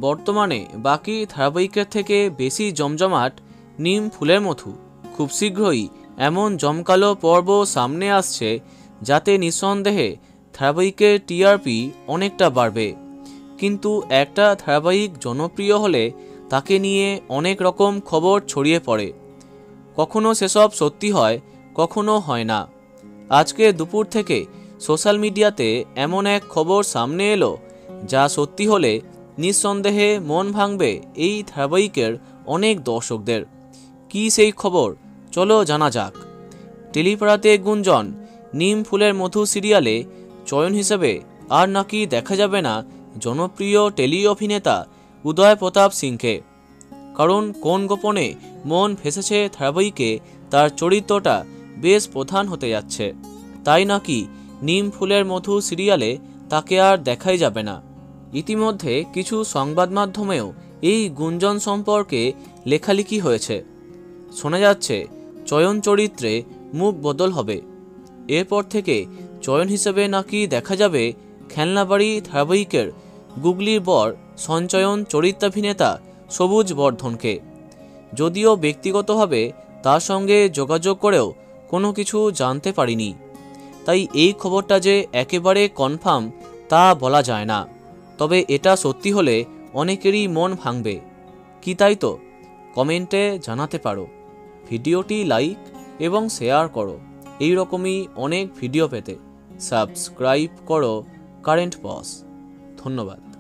বর্তমানে বাকি ধারাবাহিকের থেকে বেশি জমজমাট নিম ফুলের মধু। খুব শীঘ্রই এমন জমকালো পর্ব সামনে আসছে যাতে নিঃসন্দেহে ধারাবাহিকের টিআরপি অনেকটা বাড়বে। কিন্তু একটা ধারাবাহিক জনপ্রিয় হলে তাকে নিয়ে অনেক রকম খবর ছড়িয়ে পড়ে। কখনো সেসব সত্যি হয়, কখনো হয় না। আজকে দুপুর থেকে সোশ্যাল মিডিয়াতে এমন এক খবর সামনে এলো যা সত্যি হলে নিঃসন্দেহে মন ভাঙবে এই ধারাবাহিকের অনেক দর্শকদের। কি সেই খবর, চলো জানা যাক। টেলিপাড়াতে গুঞ্জন, নিম ফুলের মধু সিরিয়ালে চয়ন হিসেবে আর নাকি দেখা যাবে না জনপ্রিয় টেলি অভিনেতা উদয় প্রতাপ সিংকে। কারণ কোন গোপনে মন ভেসেছে ধারাবাহিকে তার চরিত্রটা বেশ প্রধান হতে যাচ্ছে, তাই নাকি নিম ফুলের মধু সিরিয়ালে তাকে আর দেখাই যাবে না। ইতিমধ্যে কিছু সংবাদ মাধ্যমেও এই গুঞ্জন সম্পর্কে লেখালেখি হয়েছে। শোনা যাচ্ছে চয়ন চরিত্রে মুখ বদল হবে। এরপর থেকে চয়ন হিসেবে নাকি দেখা যাবে খেলনাবাড়ি ধারাবাহিকের গুগলির বর সঞ্চয়ন চরিত্রাভিনেতা সবুজ বর্ধনকে। যদিও ব্যক্তিগতভাবে তার সঙ্গে যোগাযোগ করেও কোনো কিছু জানতে পারিনি, তাই এই খবরটা যে একেবারে কনফার্ম তা বলা যায় না। তবে এটা সত্যি হলে অনেকেরই মন ভাঙবে কি, তাই তো? কমেন্টে জানাতে পারো। ভিডিওটি লাইক এবং শেয়ার করো। এই রকমই অনেক ভিডিও পেতে সাবস্ক্রাইব করো কারেন্ট বস। ধন্যবাদ।